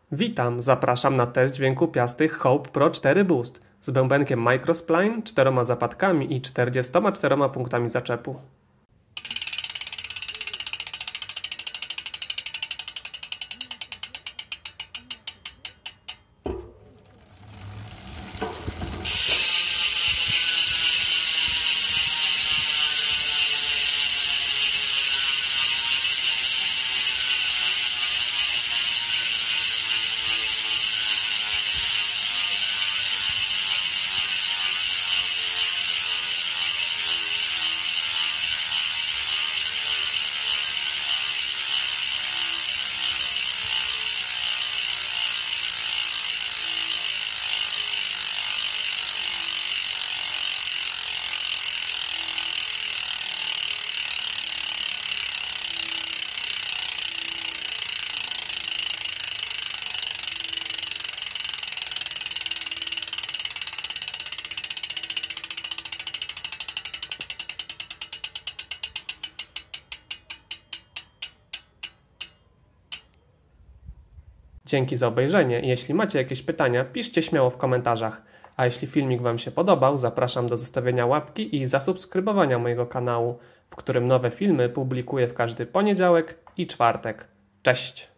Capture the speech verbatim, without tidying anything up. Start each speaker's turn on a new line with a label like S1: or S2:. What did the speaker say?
S1: Witam, zapraszam na test dźwięku piastych Hope Pro cztery Boost z bębenkiem Microspline, czteroma zapadkami i czterdziestoma czterema punktami zaczepu. Dzięki za obejrzenie. Jeśli macie jakieś pytania, piszcie śmiało w komentarzach. A jeśli filmik Wam się podobał, zapraszam do zostawienia łapki i zasubskrybowania mojego kanału, w którym nowe filmy publikuję w każdy poniedziałek i czwartek. Cześć!